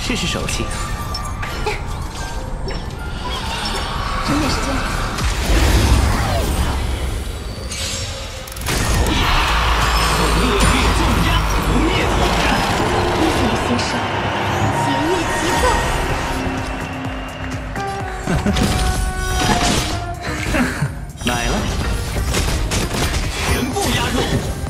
试试手气。 省点时间。 恶劣纵压，不灭挑战。 危险的先生，节乐齐奏。 买了。 全部压住。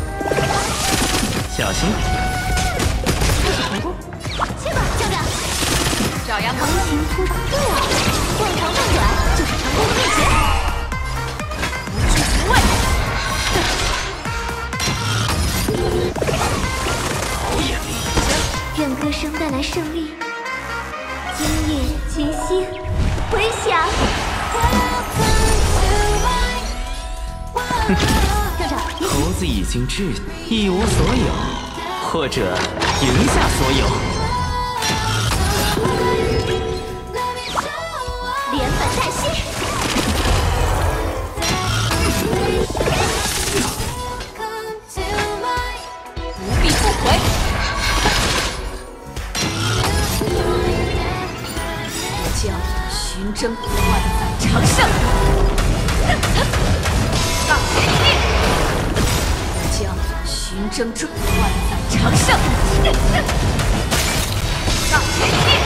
小心。 开始成功。去吧，校长。爪牙狂行突发。对啊，断长断短就是成功的秘诀。不惧不畏。 好眼力！ 愿歌声带来胜利。今夜群星回响。校长， 猴子已经至一无所有，或者赢下所有。 连本带息。不必不回。我将寻征万载长胜。大天地。我将寻征追万载长胜。大天地。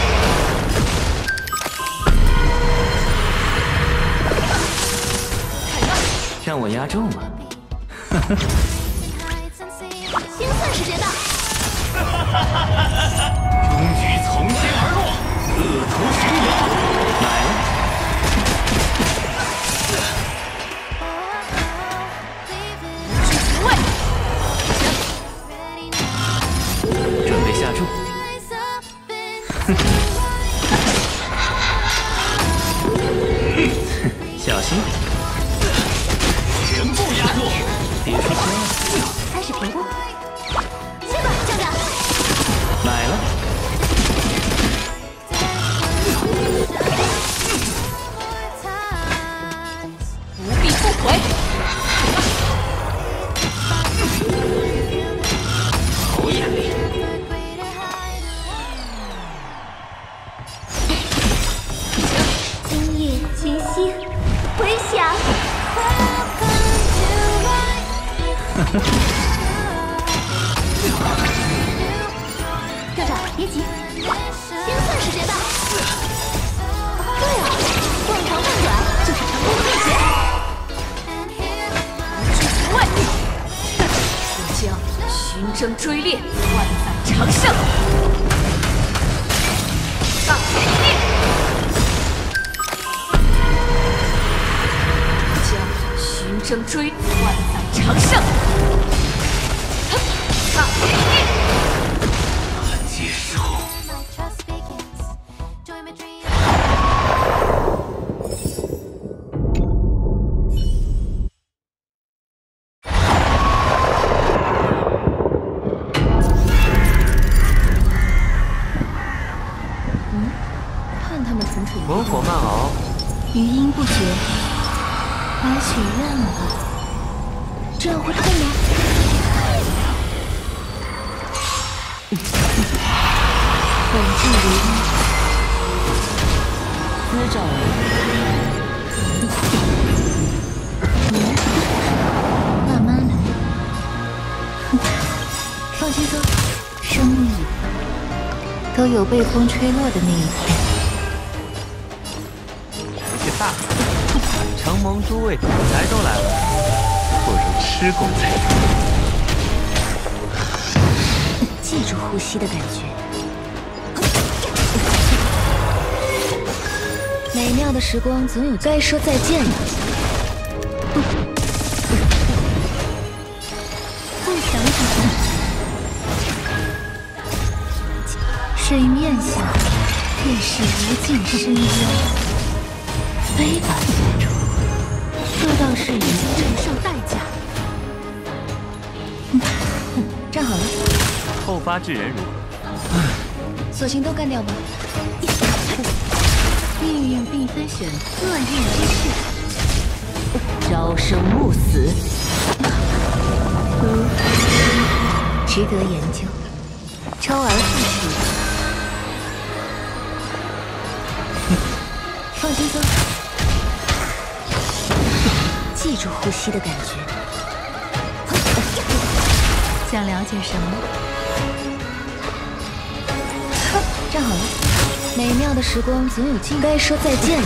让我压中了。 清算时间到。 终局从天而落，恶徒巡游。 买了。 不惧不畏。 准备下注。小心。 全部压住。 别出声了。 开始评估。去吧，校长。 买了。 不必不回。 好眼力！ 今夜群星回响。校长，别急，清算时间到。对啊，断长断短就是成功的秘诀。不惧不畏。我将寻征追猎，万载长胜。大天地。我将寻征追万载长胜。大天地。 难接受。 看他们蠢蠢欲猛火慢熬。 余音不绝，来许愿吧。这样会痛吗？本纪如一，滋长慢慢来。放轻松，生命都有被风吹落的那一天。 感谢大哥，承蒙诸位主才都来了，不如吃公才。 记住呼吸的感觉。美妙的时光总有该说再见的。再想想，水面下便是无尽深渊，飞吧公主，做到事业承受代价。站好了。 后发制人如何？ 索性都干掉吧。命运并非选恶运之事，朝生暮死，值得研究。周而复始， 放轻松，记住呼吸的感觉。想了解什么？站好了，美妙的时光总有尽，该说再见了。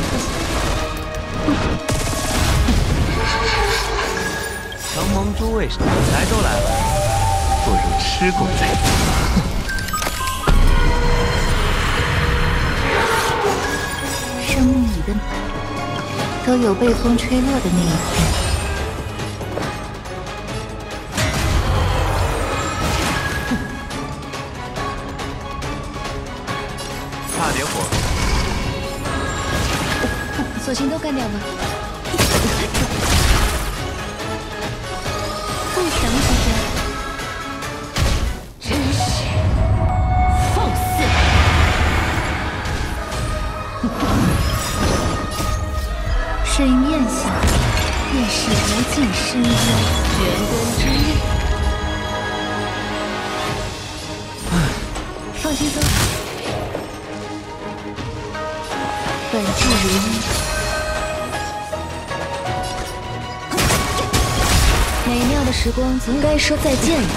承蒙诸位来都来了，不如吃过再走。 生命里的都有被风吹落的那一天。 差点火， 索性都干掉吧。不想死着，真是放肆！水面下便是无尽深渊，玄关之内。放轻松。本质如一，美妙的时光总该说再见了。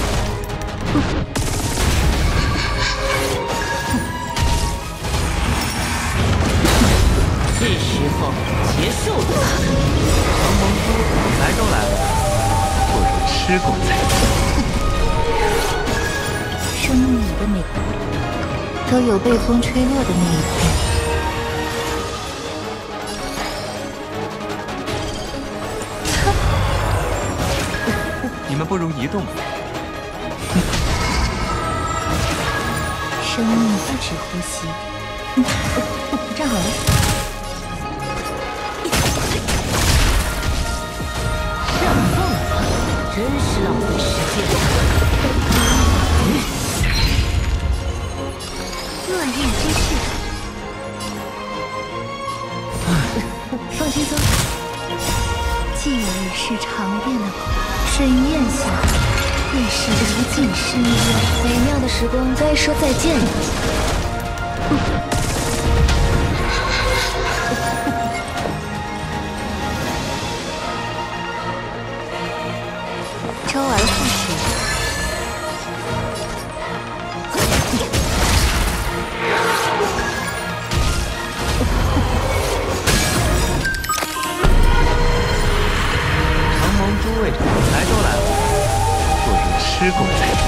是时候结束了。 承蒙诸位来都来了，不如吃过再走。 生命里的美都有被风吹落的那一天。 你们不如移动。 生命不止呼吸。站好了。 上凤了，真是浪费时间。 乱刃之势。放轻松。记忆是长变的水面下，便是无尽深渊。美妙的时光该说再见了。周而复始。 承蒙诸位来都来了，不如吃过再走。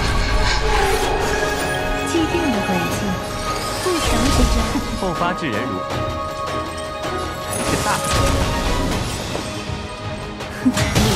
既定的轨迹，不想死着。 后发制人如何？还是大。